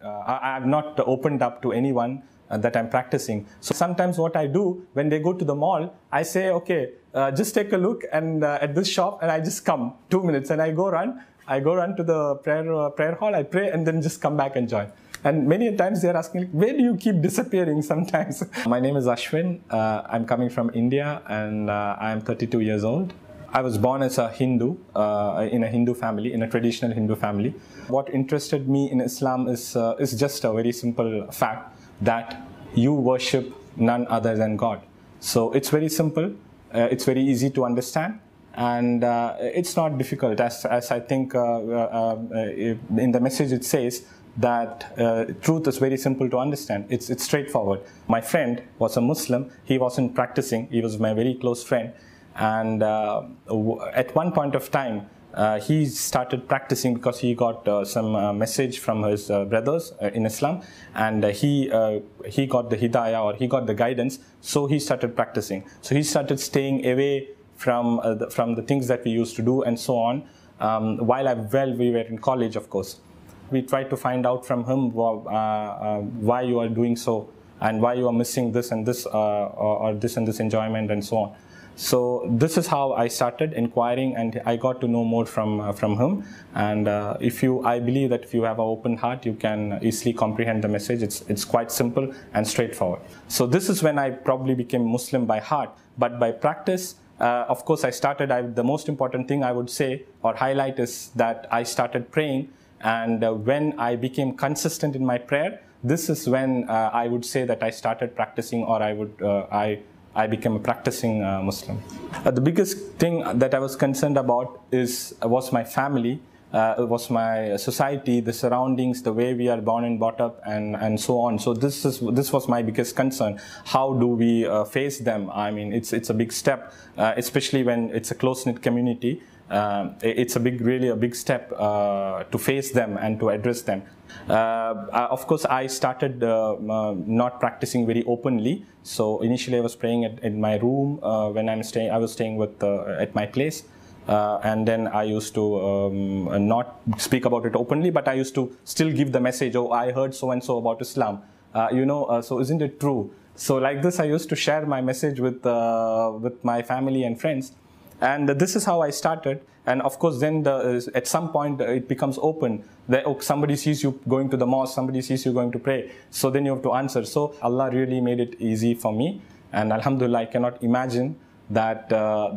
I have not opened up to anyone that I'm practicing. So sometimes what I do when they go to the mall, I say, okay, just take a look and at this shop, and I just come 2 minutes and I go run to the prayer hall, I pray, and then just come back and join. And many times they're asking, where do you keep disappearing sometimes? My name is Ashwin. I'm coming from India, and I'm 32 years old. I was born as a Hindu, in a Hindu family, in a traditional Hindu family. What interested me in Islam is just a very simple fact that you worship none other than God. So it's very simple, it's very easy to understand, and it's not difficult, as I think in the message it says that truth is very simple to understand. It's straightforward. My friend was a Muslim. He wasn't practicing. He was my very close friend. And at one point of time, he started practicing because he got some message from his brothers in Islam, and he got the hidayah, or he got the guidance, so he started practicing. So he started staying away from the things that we used to do and so on, while we were in college, of course. We tried to find out from him why you are doing so, and why you are missing this and this, or this and this enjoyment and so on. So this is how I started inquiring, and I got to know more from him. And I believe that if you have an open heart, you can easily comprehend the message. It's quite simple and straightforward. So this is when I probably became Muslim by heart, but by practice, of course, the most important thing I would say or highlight is that I started praying, and when I became consistent in my prayer, this is when I would say that I started practicing, or I became a practicing Muslim. The biggest thing that I was concerned about was my family, was my society, the surroundings, the way we are born and brought up, and so on. So this was my biggest concern. How do we face them? I mean, it's a big step, especially when it's a close-knit community. It's really a big step to face them and to address them. Of course, I started not practicing very openly. So initially, I was praying in my room when I was staying at my place, and then I used to not speak about it openly, but I used to still give the message. Oh, I heard so and so about Islam. So isn't it true? So like this, I used to share my message with my family and friends. And this is how I started. And of course, then at some point it becomes open. Somebody sees you going to the mosque, somebody sees you going to pray. So then you have to answer. So Allah really made it easy for me. And Alhamdulillah, I cannot imagine that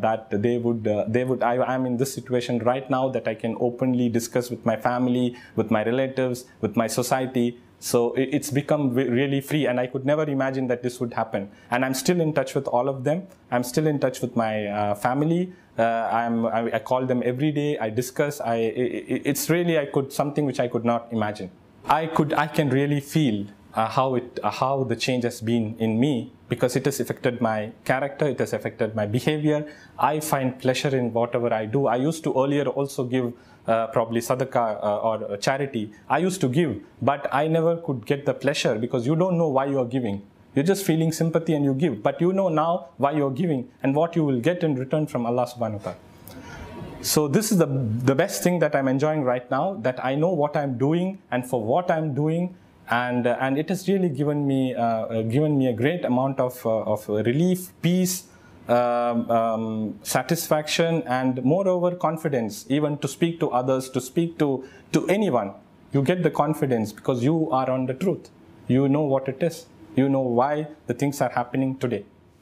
I'm in this situation right now, that I can openly discuss with my family, with my relatives, with my society. So it's become really free, and I could never imagine that this would happen. And I'm still in touch with all of them. I'm still in touch with my family. I call them every day. I discuss. It's really something which I could not imagine. I can really feel how the change has been in me, because it has affected my character, it has affected my behavior. I find pleasure in whatever I do. I used to earlier also give probably sadaqah or charity. I used to give, but I never could get the pleasure, because you don't know why you are giving. You're just feeling sympathy and you give, but you know now why you're giving and what you will get in return from Allah subhanahu wa ta'ala. So this is the best thing that I'm enjoying right now, that I know what I'm doing and for what I'm doing. And it has really given me a great amount of relief, peace, satisfaction, and moreover confidence, even to speak to others, to speak to anyone. You get the confidence because you are on the truth. You know what it is. You know why the things are happening today.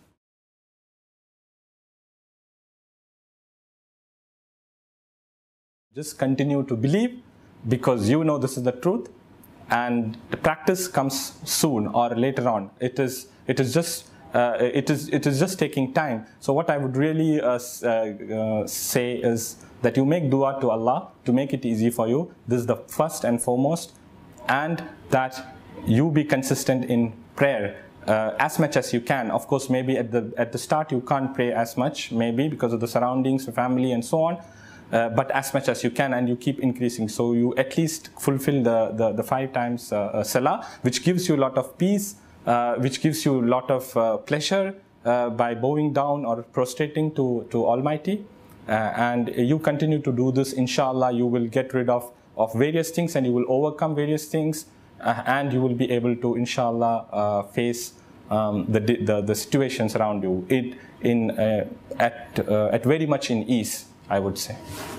Just continue to believe, because you know this is the truth. And the practice comes soon or later on. It is just taking time. So what I would really say is that you make dua to Allah to make it easy for you. This is the first and foremost, and that you be consistent in prayer as much as you can. Of course, maybe at the start you can't pray as much, maybe because of the surroundings, the family, and so on. But as much as you can, and you keep increasing. So you at least fulfill the 5 times salah, which gives you a lot of peace, which gives you a lot of pleasure by bowing down or prostrating to Almighty. And you continue to do this, inshallah, you will get rid of various things, and you will overcome various things. and you will be able to, inshallah, face the situations around you at very much in ease, I would say.